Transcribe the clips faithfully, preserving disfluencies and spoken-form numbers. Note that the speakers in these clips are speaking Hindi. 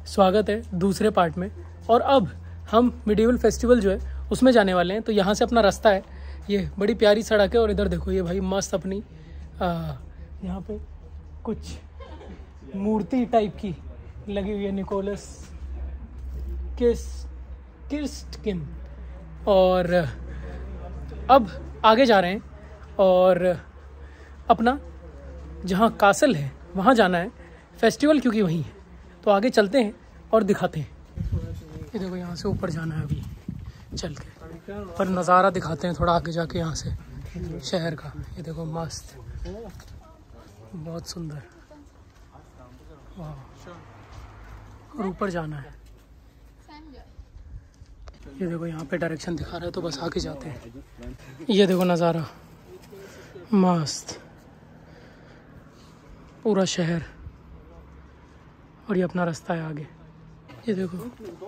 स्वागत है दूसरे पार्ट में। और अब हम मिडिवल फेस्टिवल जो है उसमें जाने वाले हैं। तो यहाँ से अपना रास्ता है, ये बड़ी प्यारी सड़क है और इधर देखो ये भाई मस्त अपनी यहाँ पे कुछ मूर्ति टाइप की लगी हुई है, निकोलस किस किर्स्टकिम। और अब आगे जा रहे हैं और अपना जहाँ कासल है वहाँ जाना है, फेस्टिवल क्योंकि वहीं है। तो आगे चलते हैं और दिखाते हैं। ये देखो यहाँ से ऊपर जाना है अभी चल के, पर नज़ारा दिखाते हैं थोड़ा आगे जाके यहाँ से शहर का। ये देखो मस्त, बहुत सुंदर, वाह। और ऊपर जाना है, ये देखो यहाँ पे डायरेक्शन दिखा रहा है तो बस आगे जाते हैं। ये देखो नज़ारा मस्त, पूरा शहर, और ये अपना रास्ता है आगे। ये देखो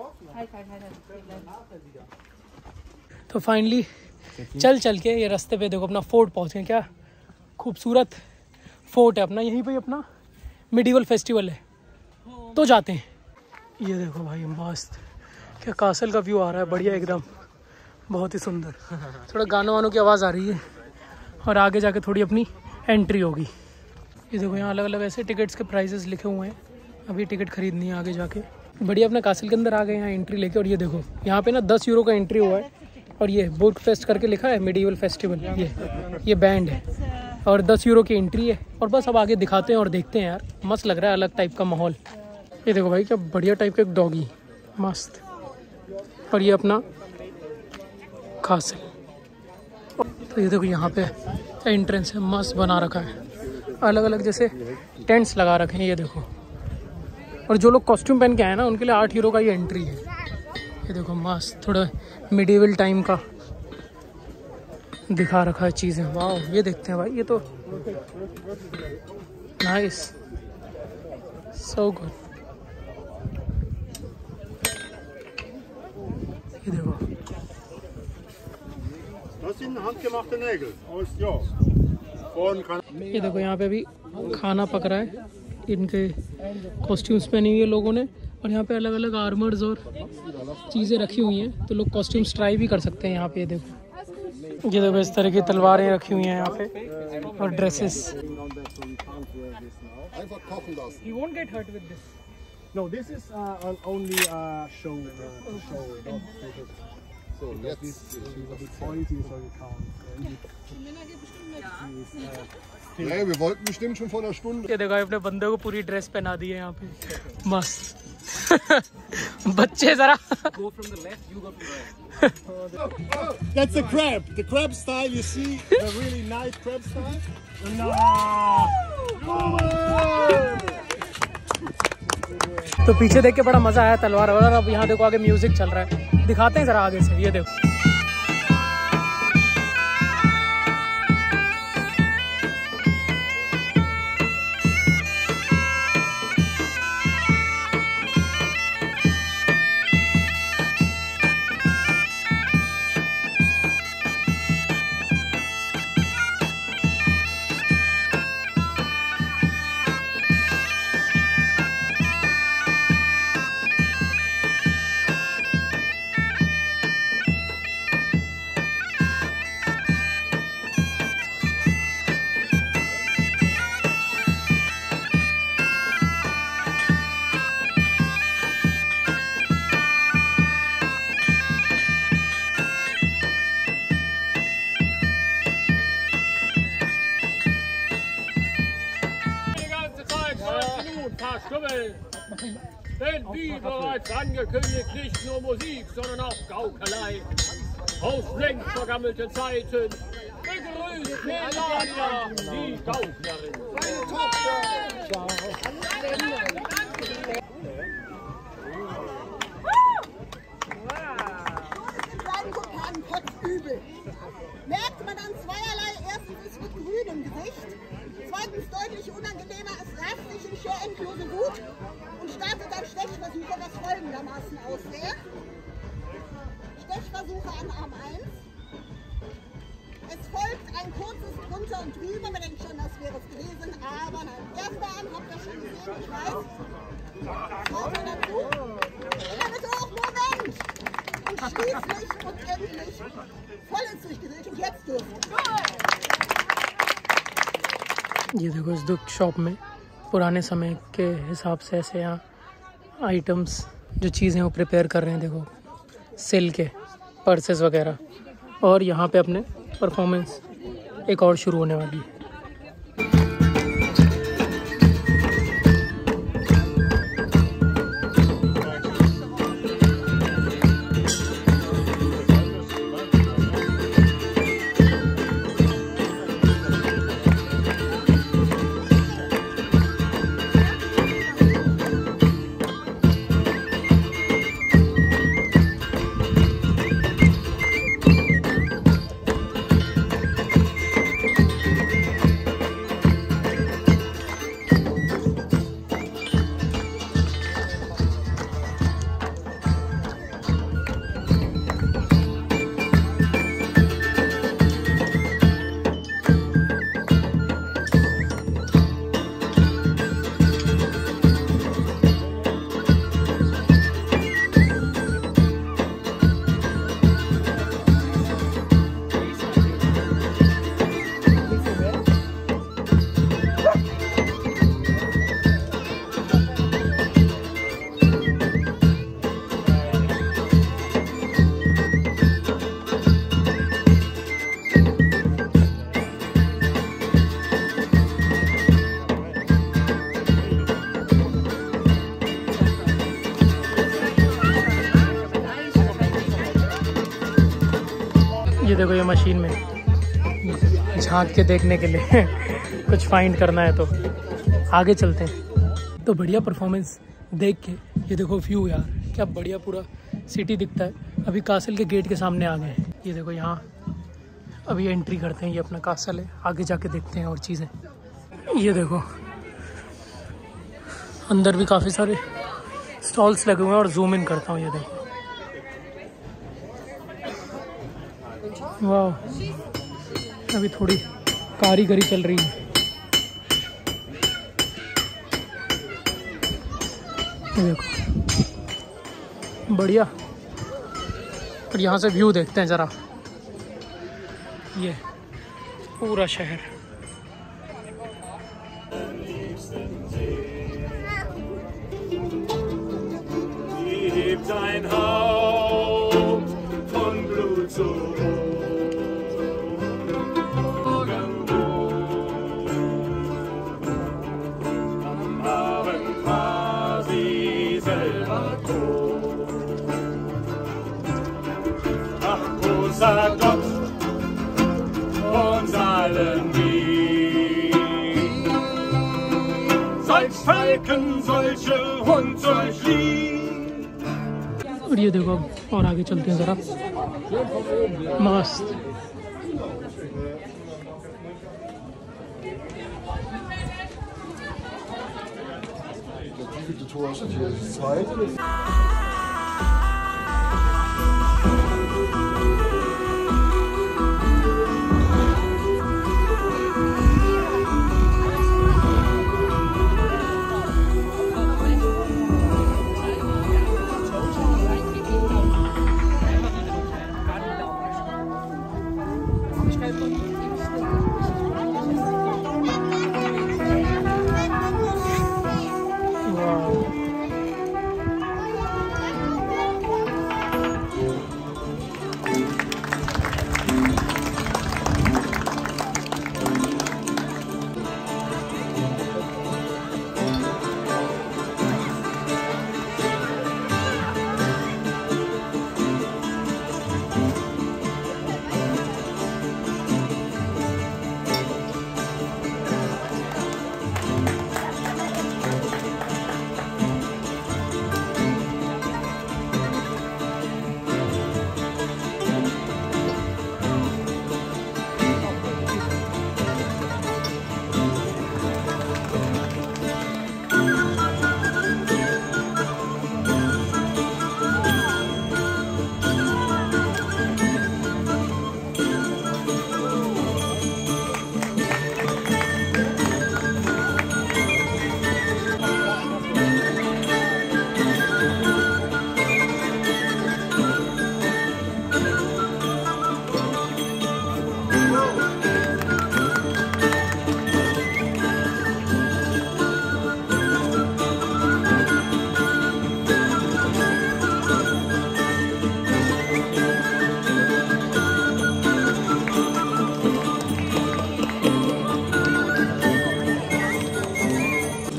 तो फाइनली चल चल के ये रास्ते पे देखो अपना फोर्ट पहुँच गए। क्या खूबसूरत फोर्ट है अपना, यहीं पे अपना मिडिवल फेस्टिवल है। तो जाते हैं। ये देखो भाई मस्त, क्या कासल का व्यू आ रहा है, बढ़िया एकदम, बहुत ही सुंदर। थोड़ा गानों वानों की आवाज़ आ रही है और आगे जाके थोड़ी अपनी एंट्री होगी। ये देखो यहाँ अलग अलग ऐसे टिकट्स के प्राइजेस लिखे हुए हैं, अभी टिकट खरीदनी है आगे जाके। बढ़िया अपने कासल के अंदर आ गए यहाँ एंट्री लेके। और ये देखो यहाँ पे ना दस यूरो का एंट्री हुआ है और ये बुक फेस्ट करके लिखा है मिडिवल फेस्टिवल, ये ये बैंड है और दस यूरो की एंट्री है। और बस अब आगे दिखाते हैं और देखते हैं यार, मस्त लग रहा है, अलग टाइप का माहौल। ये देखो भाई क्या बढ़िया टाइप का एक डॉगी, मस्त। और ये अपना कासल। तो ये देखो यहाँ पे एंट्रेंस है, मस्त बना रखा है, अलग अलग जैसे टेंट्स लगा रखे हैं। ये देखो, और जो लोग कॉस्ट्यूम पहन के आए ना उनके लिए आठ यूरो का ये एंट्री है। ये देखो मस्त, थोड़ा मिडिवल टाइम का दिखा रखा है चीज़ें। वाह, ये देखते हैं भाई, ये तो नाइस, सो गुड। ये देखो ये देखो यहाँ पे अभी खाना पक रहा है, इनके कॉस्ट्यूम्स पहनी हुई है लोगों ने। और यहाँ पे अलग अलग आर्मर्स और चीज़ें रखी हुई हैं, तो लोग कॉस्ट्यूम्स ट्राई भी कर सकते हैं यहाँ पे। ये देखो, ये देखो इस तरह की तलवारें रखी हुई हैं यहाँ पे और dresses. No, this is uh, only a show. Uh, show not so jetzt die Pointy, so you count. Nee, wir wollten bestimmt schon vor einer Stunde. ये देखो अपने बंदे को पूरी ड्रेस पहना दी है यहाँ पे, मस्त। बच्चे जरा go from the left, you go to the right. That's the crab, the crab style. You see the really nice crab style. No. तो पीछे देख के बड़ा मजा आया तलवार वगैरह। अब यहाँ देखो आगे म्यूजिक चल रहा है, दिखाते हैं जरा आगे से। ये देखो Denn wie bereits angekündigt, nicht nur Musik, sondern auch Gaukelei. Aus längst vergammelten Zeiten begrüßt Melania die Gauklerin. Seine Tochter! Seinen Kumpanen kotzübel. Merkt man an zweierlei. Erstens ist mit grünem Gesicht. Zweitens deutlich unangenehmer als restlichen schier endlose Wut. Und startet dann Stechversuche, was folgendermaßen aussehe. Stechversuche an Arm eins. Es folgt ein kurzes drunter und drüber. Man denkt schon, das wäre es gewesen. Aber nein. Erster Arm habt ihr schon gesehen, ich weiß. Schaut mal dazu. schließlich und endlich vollends durchgedreht und jetzt dürft. ये देखो इस दुख शॉप में पुराने समय के हिसाब से ऐसे यहाँ आइटम्स जो चीज़ें वो प्रिपेयर कर रहे हैं। देखो सिल्क के पर्सेस वगैरह, और यहाँ पे अपने परफॉर्मेंस एक और शुरू होने वाली है। ये देखो ये मशीन में झांक के देखने के लिए कुछ फाइंड करना है तो आगे चलते हैं। तो बढ़िया परफॉर्मेंस देख के ये देखो व्यू यार, क्या बढ़िया पूरा सिटी दिखता है। अभी कासल के गेट के सामने आ गए हैं। ये देखो यहाँ अभी एंट्री करते हैं, ये अपना कासल है। आगे जाके देखते हैं और चीज़ें। ये देखो अंदर भी काफ़ी सारे स्टॉल्स लगे हुए हैं और जूम इन करता हूँ। ये देखो वाह, अभी थोड़ी कारीगरी चल रही है। ये देखो बढ़िया। और यहाँ से व्यू देखते हैं ज़रा, ये पूरा शहर। Großer Gott uns allen lieb. Solch Falken, solche Hund, solch Lieb. और ये देखो और आगे चलते हैं ज़रा। मस्त। Die Tour ist hier zwei.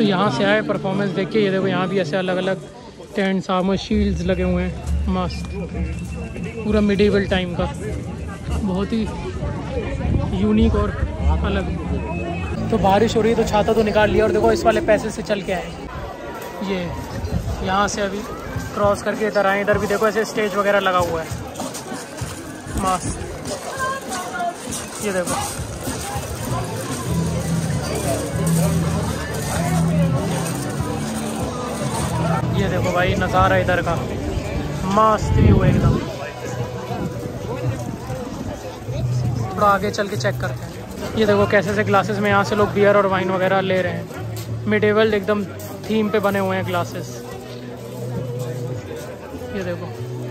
यहाँ से आए परफॉर्मेंस देख के। ये देखो यहाँ भी ऐसे अलग अलग टेंट्स, आर्मर, शील्ड्स लगे हुए हैं, मस्त, पूरा मिडिवल टाइम का, बहुत ही यूनिक और अलग। तो बारिश हो रही है तो छाता तो निकाल लिया और देखो इस वाले पैसे से चल के आए। ये यहाँ से अभी क्रॉस करके इधर आए। इधर भी देखो ऐसे स्टेज वगैरह लगा हुआ है, मस्त। ये देखो ये देखो भाई नज़ारा इधर का, मस्त व्यू है एकदम। थोड़ा आगे चल के चेक करते हैं। ये देखो कैसे से ग्लासेस में यहाँ से लोग बियर और वाइन वगैरह ले रहे हैं। मिडिवल एकदम थीम पे बने हुए हैं ग्लासेस। ये देखो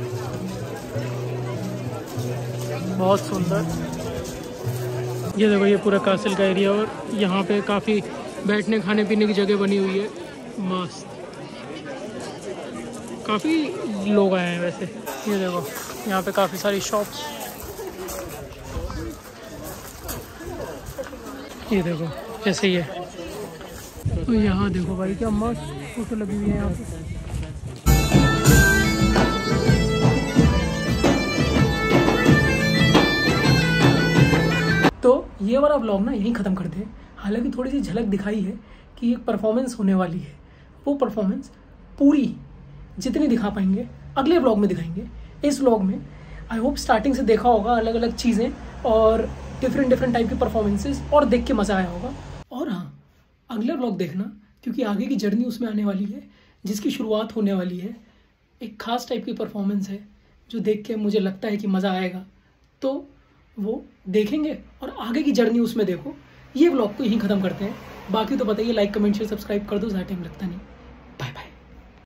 बहुत सुंदर। ये देखो ये पूरा कासल का एरिया और यहाँ पे काफ़ी बैठने खाने पीने की जगह बनी हुई है, मस्त। काफ़ी लोग आए हैं वैसे। ये देखो यहाँ पे काफ़ी सारी शॉप्स। ये देखो जैसे ये, तो यहाँ देखो भाई क्या मस्त फोटो लगी हुई है यहाँ पे। तो ये वाला व्लॉग ना यहीं ख़त्म करते हैं। हालांकि थोड़ी सी झलक दिखाई है कि एक परफॉर्मेंस होने वाली है, वो परफॉर्मेंस पूरी जितनी दिखा पाएंगे अगले व्लॉग में दिखाएंगे। इस व्लॉग में आई होप स्टार्टिंग से देखा होगा अलग अलग चीज़ें और डिफरेंट डिफरेंट टाइप की परफॉर्मेंसेस और देख के मज़ा आया होगा। और हाँ, अगले व्लॉग देखना क्योंकि आगे की जर्नी उसमें आने वाली है, जिसकी शुरुआत होने वाली है। एक ख़ास टाइप की परफॉर्मेंस है जो देख के मुझे लगता है कि मज़ा आएगा, तो वो देखेंगे और आगे की जर्नी उसमें देखो। ये व्लॉग को यहीं ख़त्म करते हैं। बाकी तो बताइए, लाइक कमेंट शेयर सब्सक्राइब कर दो, ज़्यादा टाइम लगता नहीं।